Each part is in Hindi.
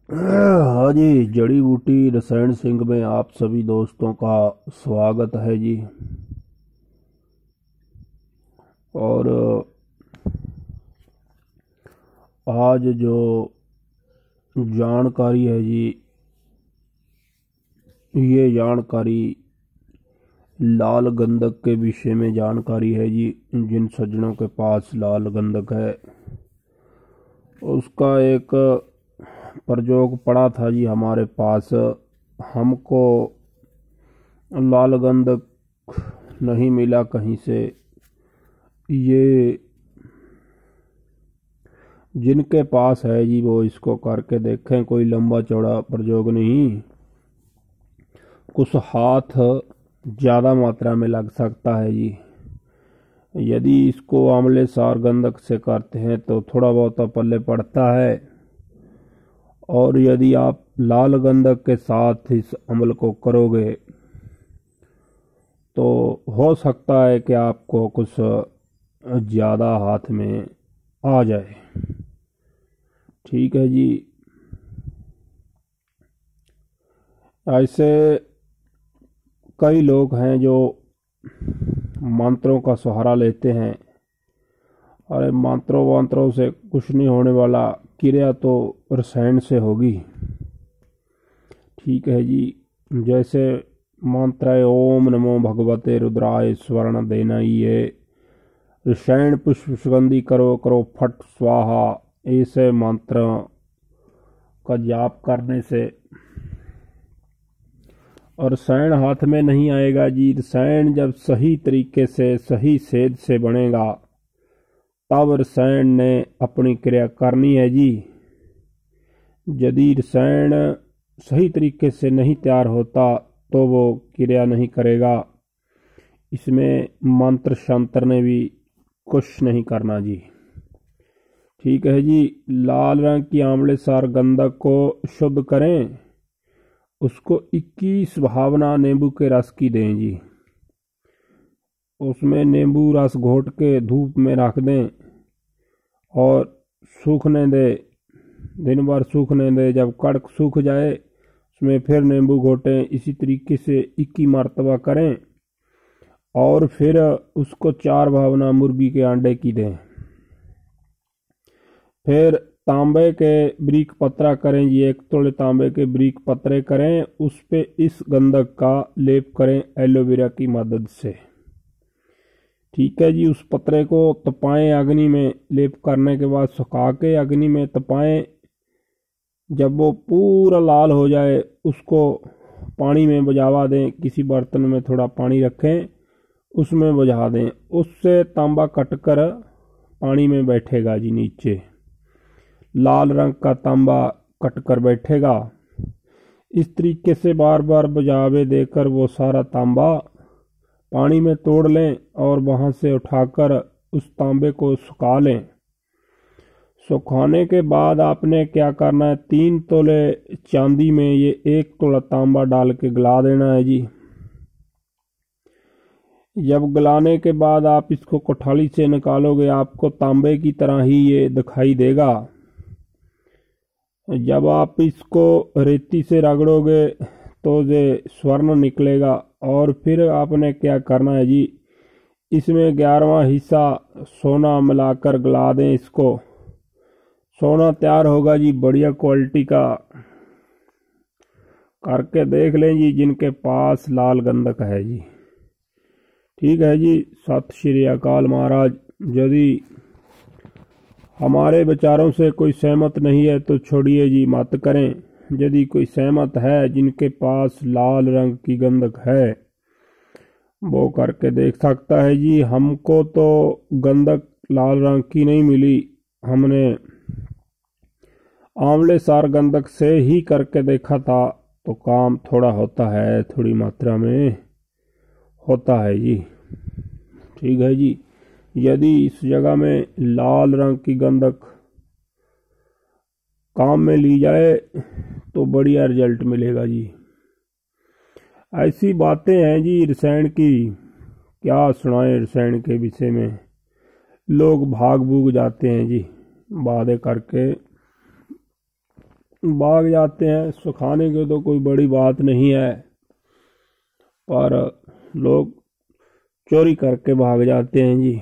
हाँ जी, जड़ी बूटी रसायन सिंह में आप सभी दोस्तों का स्वागत है जी। और आज जो जानकारी है जी, ये जानकारी लाल गंधक के विषय में जानकारी है जी। जिन सज्जनों के पास लाल गंधक है उसका एक प्रयोग पड़ा था जी हमारे पास। हमको लाल गंधक नहीं मिला कहीं से। ये जिनके पास है जी वो इसको करके देखें, कोई लंबा चौड़ा प्रयोग नहीं। कुछ हाथ ज़्यादा मात्रा में लग सकता है जी। यदि इसको आंवले सार गंधक से करते हैं तो थोड़ा बहुत पल्ले पड़ता है, और यदि आप लाल गंधक के साथ इस अमल को करोगे तो हो सकता है कि आपको कुछ ज़्यादा हाथ में आ जाए। ठीक है जी। ऐसे कई लोग हैं जो मंत्रों का सहारा लेते हैं। अरे मंत्रों वंत्रों से कुछ नहीं होने वाला, क्रिया तो रसायन से होगी। ठीक है जी। जैसे मंत्र है ओम नमो भगवते रुद्राय स्वर्ण देना, ये रसायन पुष्प सुगंधी करो करो फट स्वाहा, ऐसे मंत्र का जाप करने से और रसायन हाथ में नहीं आएगा जी। रसायन जब सही तरीके से सही सेध से बनेगा तब रसायन ने अपनी क्रिया करनी है जी। यदि रसायन सही तरीके से नहीं तैयार होता तो वो क्रिया नहीं करेगा। इसमें मंत्र शंत्र ने भी कुछ नहीं करना जी। ठीक है जी। लाल रंग की आंवले सार गंधक को शुद्ध करें, उसको 21 भावना नींबू के रस की दें जी। उसमें नींबू रस घोट के धूप में रख दें और सूखने दें, दिन भर सूखने दें। जब कड़क सूख जाए उसमें फिर नींबू घोटें। इसी तरीके से 21 मरतबा करें और फिर उसको 4 भावना मुर्गी के अंडे की दें। फिर तांबे के ब्रीक पत्रा करें जी, 1 तोले तांबे के ब्रीक पत्रे करें, उस पे इस गंधक का लेप करें एलोवेरा की मदद से। ठीक है जी। उस पत्रे को तपाएं अग्नि में, लेप करने के बाद सुखा के अग्नि में तपाएं। जब वो पूरा लाल हो जाए उसको पानी में बुझावा दें। किसी बर्तन में थोड़ा पानी रखें, उसमें बुझा दें। उससे तांबा कटकर पानी में बैठेगा जी। नीचे लाल रंग का तांबा कटकर बैठेगा। इस तरीके से बार बार बुझावे देकर वो सारा तांबा पानी में तोड़ लें और वहां से उठाकर उस तांबे को सुखा लें। सुखाने के बाद आपने क्या करना है, 3 तोले चांदी में ये 1 तोला तांबा डाल के गला देना है जी। जब गलाने के बाद आप इसको कोठाली से निकालोगे आपको तांबे की तरह ही ये दिखाई देगा। जब आप इसको रेती से रगड़ोगे तो ये स्वर्ण निकलेगा। और फिर आपने क्या करना है जी, इसमें 11वां हिस्सा सोना मिलाकर गला दें इसको। सोना तैयार होगा जी बढ़िया क्वालिटी का। करके देख लें जी जिनके पास लाल गंधक है जी। ठीक है जी। सत श्री अकाल महाराज। यदि हमारे विचारों से कोई सहमत नहीं है तो छोड़िए जी, मत करें। यदि कोई सहमत है, जिनके पास लाल रंग की गंधक है, वो करके देख सकता है जी। हमको तो गंधक लाल रंग की नहीं मिली, हमने आंवले सार गंधक से ही करके देखा था, तो काम थोड़ा होता है, थोड़ी मात्रा में होता है जी। ठीक है जी। यदि इस जगह में लाल रंग की गंधक काम में ली जाए तो बढ़िया रिजल्ट मिलेगा जी। ऐसी बातें हैं जी रसायन की, क्या सुनाएं रसायन के विषय में। लोग भाग भूग जाते हैं जी बातें करके। भाग जाते हैं। सुखाने की तो कोई बड़ी बात नहीं है, पर लोग चोरी करके भाग जाते हैं जी।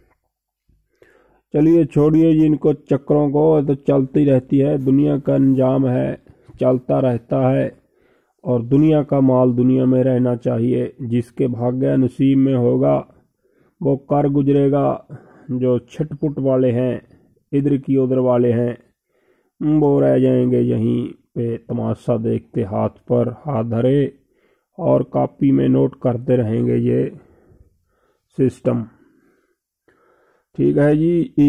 चलिए छोड़िए जी इनको चक्रों को, तो चलती रहती है, दुनिया का अंजाम है, चलता रहता है। और दुनिया का माल दुनिया में रहना चाहिए। जिसके भाग्य नसीब में होगा वो कर गुजरेगा। जो छिटपुट वाले हैं, इधर की उधर वाले हैं, वो रह जाएंगे यहीं पे तमाशा देखते, हाथ पर हाथ धरे और कॉपी में नोट करते रहेंगे ये सिस्टम। ठीक है जी।